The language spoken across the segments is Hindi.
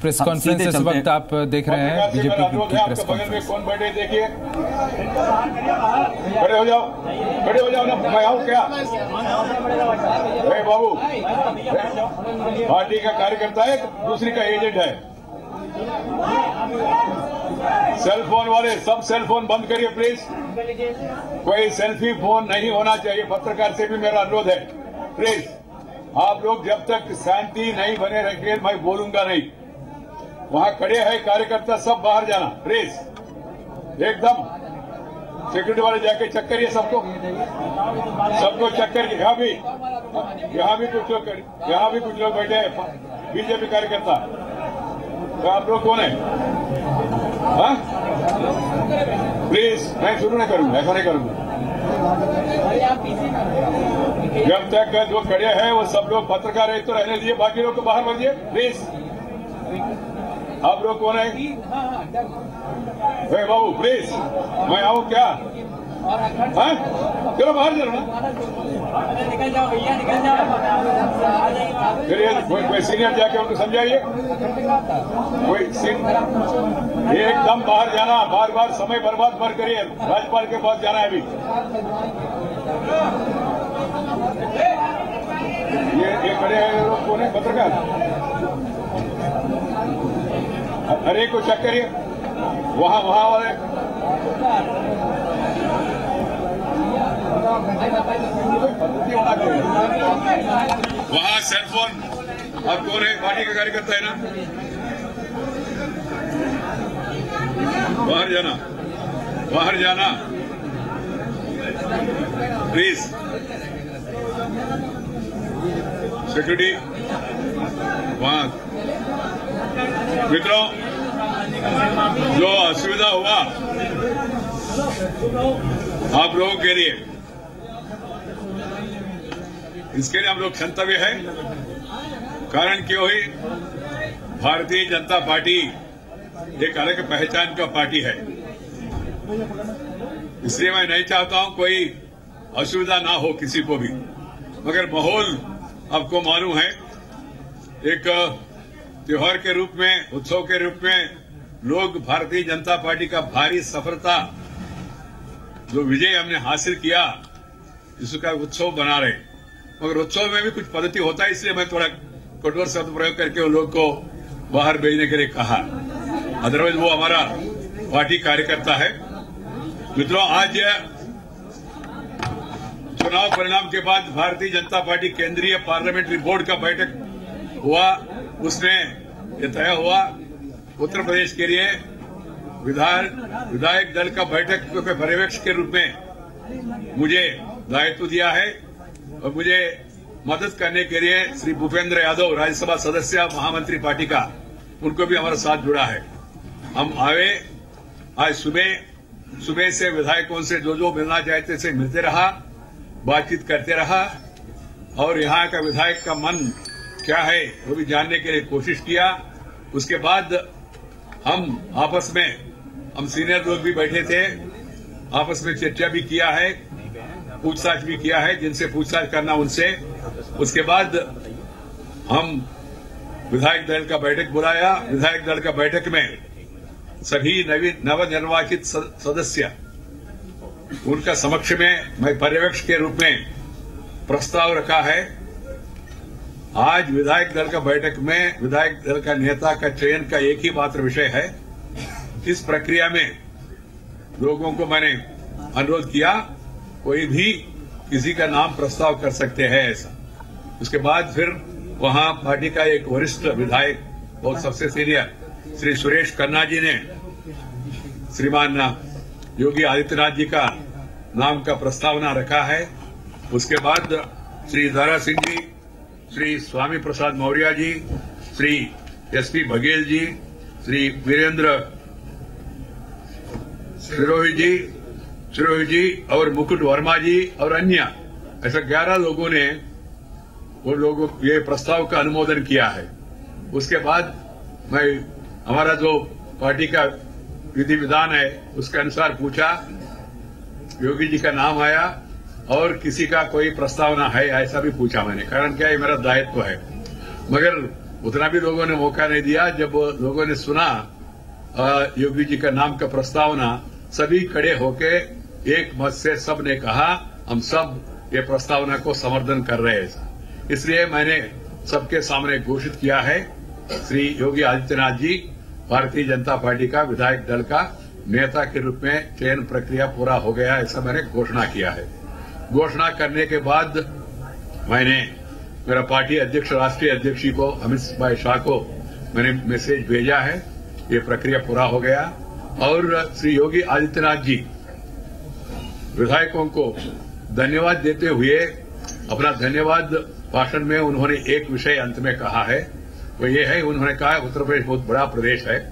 प्रेस कॉन्फ्रेंस इस वक्त आप देख रहे हैं बीजेपी की प्रेस कॉन्फ्रेंस। कौन बैठे देखिए, खड़े हो जाओ, खड़े हो जाओ ना, मैं आऊँ क्या? बाबू पार्टी का कार्यकर्ता है, दूसरी का एजेंट है। सेल फोन वाले सब सेल फोन बंद करिए प्लीज। कोई सेल्फी फोन नहीं होना चाहिए। पत्रकार से भी मेरा अनुरोध है, प्लीज आप लोग जब तक शांति नहीं बने रखेंगे मैं बोलूंगा नहीं। वहां खड़े हैं कार्यकर्ता, सब बाहर जाना प्लीज। एकदम सिक्योरिटी वाले जाके चेक करिए सबको चेक करिए। यहाँ भी कुछ लोग बैठे हैं बीजेपी कार्यकर्ता। तो आप लोग कौन है? हाँ प्लीज, मैं शुरू नहीं करूंगा, ऐसा नहीं करूंगा। जब तक जो खड़े हैं वो सब लोग पत्रकार है तो रहने दीजिए, बाकी लोग को बाहर भेजिए प्लीज। आप लोग कौन है? बाबू प्लीज, मैं आऊँ क्या? हाँ चलो बाहर चलो ना। चलिए कोई सीनियर जाके उनको समझाइए। एकदम बाहर जाना, बार बार समय बर्बाद मत करिए। राज्यपाल के पास जाना है अभी। ये खड़े हैं लोग कौन है? पत्रकार। अरे को चेक करिए, वहां वाले वहां सेलफोन। अब कौन है? पार्टी का कार्यकर्ता है ना। बाहर जाना प्लीज। सिक्योरिटी वहां। मित्रों, जो असुविधा हुआ आप लोगों के लिए, इसके लिए हम लोग क्षंतव्य है। कारण क्यों ही भारतीय जनता पार्टी एक अलग पहचान का पार्टी है, इसलिए मैं नहीं चाहता हूं कोई असुविधा ना हो किसी को भी। मगर माहौल आपको मालूम है, एक त्योहार के रूप में, उत्सव के रूप में लोग भारतीय जनता पार्टी का भारी सफलता, जो विजय हमने हासिल किया, इसका उत्सव बना रहे। मगर उत्सव में भी कुछ पद्धति होता है, इसलिए मैं थोड़ा कठोर शब्द प्रयोग करके उन लोग को बाहर भेजने के लिए कहा। अदरवाइज वो हमारा पार्टी कार्यकर्ता है। मित्रों, आज चुनाव परिणाम के बाद भारतीय जनता पार्टी केंद्रीय पार्लियामेंट्री बोर्ड का बैठक हुआ। उसमें यह तय हुआ उत्तर प्रदेश के लिए विधायक दल का बैठक के पर्यवेक्षक के रूप में मुझे दायित्व दिया है और मुझे मदद करने के लिए श्री भूपेंद्र यादव, राज्यसभा सदस्य महामंत्री पार्टी का, उनको भी हमारा साथ जुड़ा है। हम आज सुबह से विधायकों से जो मिलना चाहते थे मिलते रहा, बातचीत करते रहा और यहाँ का विधायक का मन क्या है वो भी जानने के लिए कोशिश किया। उसके बाद हम आपस में, हम सीनियर लोग भी बैठे थे, आपस में चर्चा भी किया है, पूछताछ भी किया है, जिनसे पूछताछ करना उनसे। उसके बाद हम विधायक दल का बैठक बुलाया। विधायक दल का बैठक में सभी नवनिर्वाचित सदस्य, उनका समक्ष में मैं पर्यवेक्षक के रूप में प्रस्ताव रखा है। आज विधायक दल का बैठक में विधायक दल का नेता का चयन का एक ही मात्र विषय है। इस प्रक्रिया में लोगों को मैंने अनुरोध किया, कोई भी किसी का नाम प्रस्ताव कर सकते हैं ऐसा। उसके बाद फिर वहां पार्टी का एक वरिष्ठ विधायक और सबसे सीनियर श्री सुरेश खन्ना जी ने श्रीमान योगी आदित्यनाथ जी का नाम का प्रस्तावना रखा है। उसके बाद श्री दारा सिंह जी, श्री स्वामी प्रसाद मौर्य जी, श्री एसपी बघेल जी, श्री वीरेंद्र सिरोही जी और मुकुट वर्मा जी और अन्य, ऐसा 11 लोगों ने ये प्रस्ताव का अनुमोदन किया है। उसके बाद मैं हमारा जो पार्टी का विधि विधान है उसके अनुसार पूछा, योगी जी का नाम आया और किसी का कोई प्रस्तावना है ऐसा भी पूछा मैंने। कारण क्या है, मेरा दायित्व है। मगर उतना भी लोगों ने मौका नहीं दिया। जब लोगों ने सुना योगी जी का नाम का प्रस्तावना, सभी खड़े होके एक मत से सब ने कहा हम सब ये प्रस्तावना को समर्थन कर रहे हैं। इसलिए मैंने सबके सामने घोषित किया है, श्री योगी आदित्यनाथ जी भारतीय जनता पार्टी का विधायक दल का नेता के रूप में चयन प्रक्रिया पूरा हो गया, ऐसा मैंने घोषणा किया है। घोषणा करने के बाद मैंने मेरा पार्टी अध्यक्ष, राष्ट्रीय अध्यक्ष जी को, अमित भाई शाह को मैंने मैसेज भेजा है, ये प्रक्रिया पूरा हो गया। और श्री योगी आदित्यनाथ जी विधायकों को धन्यवाद देते हुए अपना धन्यवाद भाषण में उन्होंने एक विषय अंत में कहा है, वो ये है, उन्होंने कहा उत्तर प्रदेश बहुत बड़ा प्रदेश है,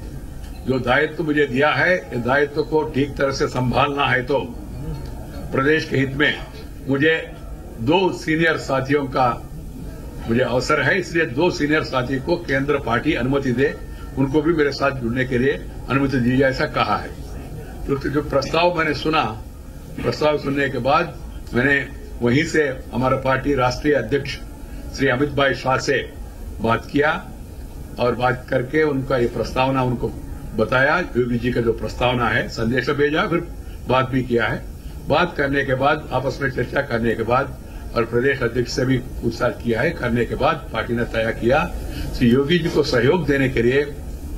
जो दायित्व मुझे दिया है इस दायित्व को ठीक तरह से संभालना है तो प्रदेश के हित में मुझे 2 सीनियर साथियों का मुझे अवसर है, इसलिए 2 सीनियर साथी को केंद्र पार्टी अनुमति दे, उनको भी मेरे साथ जुड़ने के लिए अनुमति दी जाए, ऐसा कहा है। तो जो प्रस्ताव मैंने सुना, प्रस्ताव सुनने के बाद मैंने वहीं से हमारा पार्टी राष्ट्रीय अध्यक्ष श्री अमित भाई शाह से बात किया और बात करके उनका ये प्रस्तावना उनको बताया, योगी जी का जो प्रस्तावना है, संदेश भेजा, फिर बात भी किया है। बात करने के बाद, आपस में चर्चा करने के बाद और प्रदेश अध्यक्ष से भी पूछताछ किया है, करने के बाद पार्टी ने तय किया श्री योगी जी को सहयोग देने के लिए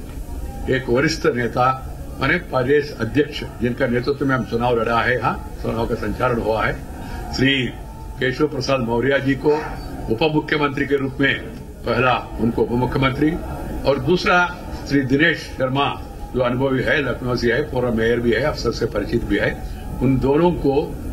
एक वरिष्ठ नेता माने प्रदेश अध्यक्ष जिनका नेतृत्व में हम चुनाव लड़ा है, चुनाव का संचालन हुआ है, श्री केशव प्रसाद मौर्य जी को उप मुख्यमंत्री के रूप में, पहला उनको उप मुख्यमंत्री और दूसरा श्री दिनेश शर्मा जो अनुभवी है, लखनऊ से है, पूर्व मेयर भी है, अफसर से परिचित भी है, उन दोनों को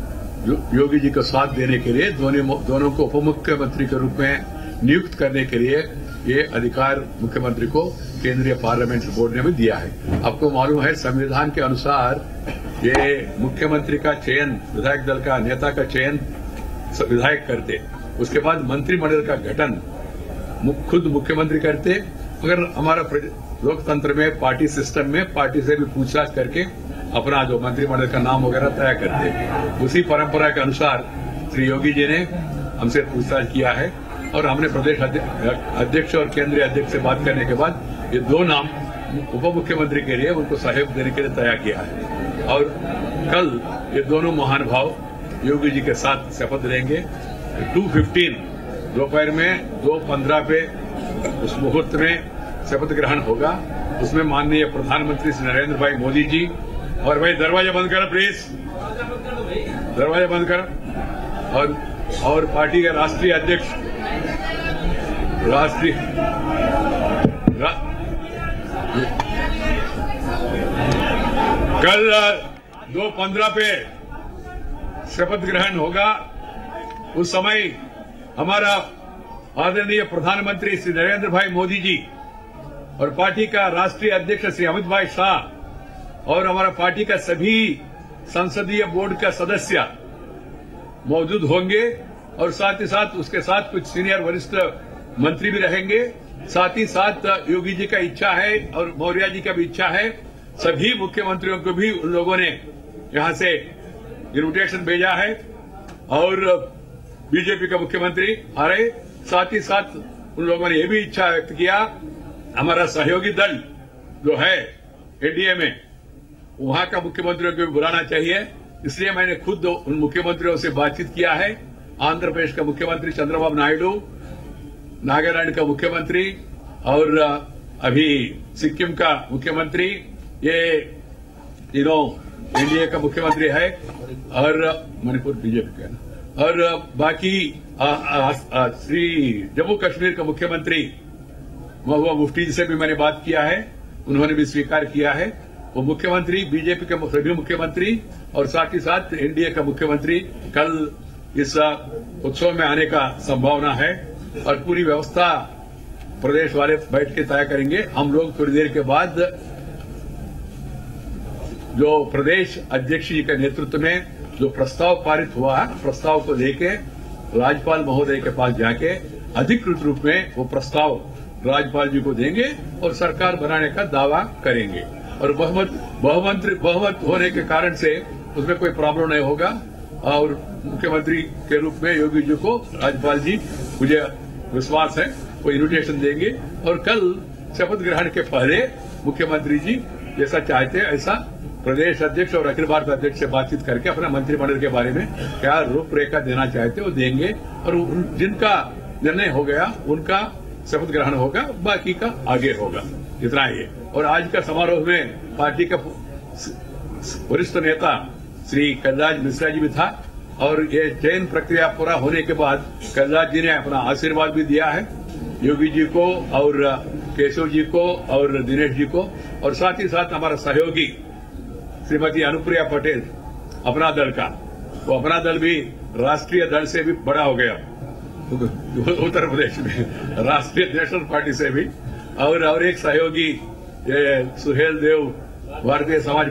योगी जी का साथ देने के लिए दोनों को उप मुख्यमंत्री के रूप में नियुक्त करने के लिए ये अधिकार मुख्यमंत्री को केंद्रीय पार्लियामेंट्री बोर्ड ने भी दिया है। आपको मालूम है संविधान के अनुसार ये मुख्यमंत्री का चयन, विधायक दल का नेता का चयन विधायक करते, उसके बाद मंत्रिमंडल का गठन खुद मुख्यमंत्री करते, मगर हमारा लोकतंत्र में, पार्टी सिस्टम में पार्टी से भी पूछताछ करके अपना जो मंत्रिमंडल का नाम वगैरह तय करते। उसी परंपरा के अनुसार श्री योगी जी ने हमसे पूछताछ किया है और हमने प्रदेश अध्यक्ष और केंद्रीय अध्यक्ष से बात करने के बाद ये 2 नाम उप मुख्यमंत्री के लिए उनको सहयोग देने के लिए तय किया है। और कल ये दोनों महानुभाव योगी जी के साथ शपथ लेंगे। 2:15 दोपहर में 2:15 पे उस मुहूर्त में शपथ ग्रहण होगा। उसमें माननीय प्रधानमंत्री श्री नरेंद्र भाई मोदी जी, और भाई दरवाजा बंद करो प्लीज, दरवाजा बंद करो, और पार्टी के राष्ट्रीय अध्यक्ष कल 2:15 पे शपथ ग्रहण होगा। उस समय हमारा आदरणीय प्रधानमंत्री श्री नरेंद्र भाई मोदी जी और पार्टी का राष्ट्रीय अध्यक्ष श्री अमित भाई शाह और हमारा पार्टी का सभी संसदीय बोर्ड का सदस्य मौजूद होंगे और साथ ही साथ उसके साथ कुछ सीनियर वरिष्ठ मंत्री भी रहेंगे। साथ ही साथ योगी जी का इच्छा है और मौर्य जी का भी इच्छा है, सभी मुख्यमंत्रियों को भी उन लोगों ने यहां से इन्विटेशन भेजा है और बीजेपी का मुख्यमंत्री आ रहे। साथ ही साथ उन लोगों ने यह भी इच्छा व्यक्त किया हमारा सहयोगी दल जो है एनडीए में, वहां का मुख्यमंत्रियों को भी बुलाना चाहिए। इसलिए मैंने खुद उन मुख्यमंत्रियों से बातचीत किया है। आंध्र प्रदेश का मुख्यमंत्री चंद्रबाबू नायडू, नागालैंड का मुख्यमंत्री और अभी सिक्किम का मुख्यमंत्री, ये एनडीए का मुख्यमंत्री है, और मणिपुर बीजेपी का, और बाकी श्री जम्मू कश्मीर का मुख्यमंत्री महबूबा मुफ्ती जी से भी मैंने बात किया है, उन्होंने भी स्वीकार किया है। वो मुख्यमंत्री, बीजेपी के सभी मुख्यमंत्री और साथ ही साथ एनडीए का मुख्यमंत्री कल इस उत्सव में आने का संभावना है और पूरी व्यवस्था प्रदेश वाले बैठ के तय करेंगे। हम लोग थोड़ी देर के बाद जो प्रदेश अध्यक्ष जी के नेतृत्व में जो प्रस्ताव पारित हुआ है, प्रस्ताव को लेके राज्यपाल महोदय के पास जाके अधिकृत रूप में वो प्रस्ताव राज्यपाल जी को देंगे और सरकार बनाने का दावा करेंगे और बहुमत होने के कारण से उसमें कोई प्रॉब्लम नहीं होगा। और मुख्यमंत्री के रूप में योगी जी को राज्यपाल जी, मुझे विश्वास है वो इन्विटेशन देंगे और कल शपथ ग्रहण के पहले मुख्यमंत्री जी जैसा चाहते हैं ऐसा प्रदेश अध्यक्ष और अखिल भारत अध्यक्ष से बातचीत करके अपना मंत्रिमंडल के बारे में क्या रूपरेखा देना चाहते हैं वो देंगे और जिनका निर्णय हो गया उनका शपथ ग्रहण होगा, बाकी का आगे होगा। इतना ही है। और आज का समारोह में पार्टी का वरिष्ठ नेता श्री कलराज मिश्रा जी भी था और ये चयन प्रक्रिया पूरा होने के बाद कलराज जी ने अपना आशीर्वाद भी दिया है योगी जी को और केशव जी को और दिनेश जी को, और साथ ही साथ हमारा सहयोगी श्रीमती अनुप्रिया पटेल अपना दल का, वो अपना दल भी राष्ट्रीय दल से भी बड़ा हो गया उत्तर प्रदेश में, राष्ट्रीय नेशनल पार्टी से भी, और एक सहयोगी सुहेल देव भारतीय समाज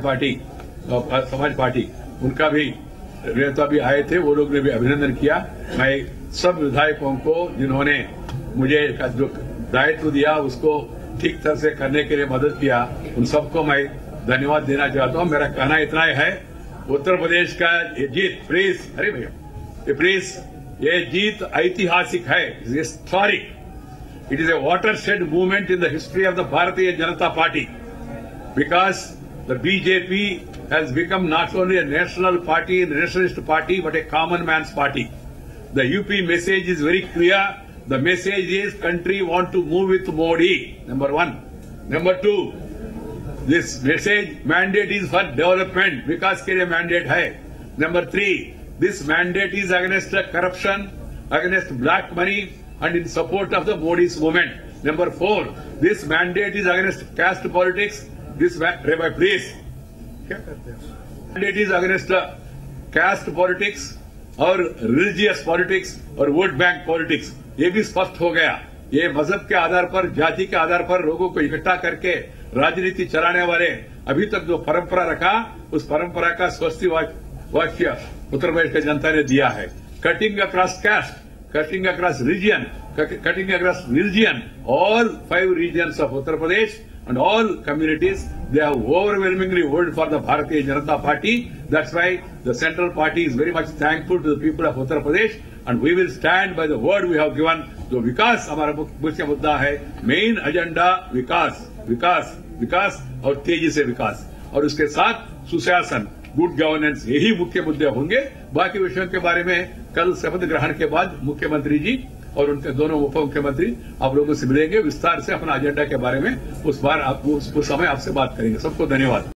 पार्टी उनका भी नेता भी आए थे, वो लोग ने भी अभिनंदन किया। मैं सब विधायकों को जिन्होंने मुझे जो दायित्व दिया उसको ठीक तरह से करने के लिए मदद किया, उन सबको मैं धन्यवाद देना चाहता हूं। मेरा कहना इतना है, उत्तर प्रदेश का ये जीत प्लीज, अरे भैया प्लीज, ये जीत ऐतिहासिक है, historic. It is a watershed movement in the history of the Bharatiya Janata Party because the BJP has become not only a national party, a nationalist party, but a common man's party. The UP message is very clear. The message is country want to move with Modi, number one. Number two, this message mandate is for development, विकास के लिए mandate है. Number three, this mandate is against corruption, against black money, and in support of the Modi's movement. Number four, this mandate is against caste politics. This please, mandate is against caste politics और रिलीजियस पॉलिटिक्स और वोट बैंक पॉलिटिक्स। ये भी स्पष्ट हो गया। ये मजहब के आधार पर, जाति के आधार पर लोगों को इकट्ठा करके राजनीति चलाने वाले अभी तक जो परंपरा रखा, उस परंपरा का स्वस्ति वाक्य उत्तर प्रदेश की जनता ने दिया है। Cutting across caste, cutting across religion, all 5 regions of Uttar Pradesh and all communities, they have overwhelmingly voted for the Bharatiya Janata Party. That's why the central party is very much thankful to the people of Uttar Pradesh, and we will stand by the word we have given. जो विकास हमारा मुख्य मुद्दा है, मेन एजेंडा विकास, विकास, विकास और तेजी से विकास, और उसके साथ सुशासन, गुड गवर्नेंस, यही मुख्य मुद्दे होंगे। बाकी विषयों के बारे में कल शपथ ग्रहण के बाद मुख्यमंत्री जी और उनके दोनों उप मुख्यमंत्री आप लोगों से मिलेंगे, विस्तार से अपना एजेंडा के बारे में उस समय आपसे बात करेंगे। सबको धन्यवाद।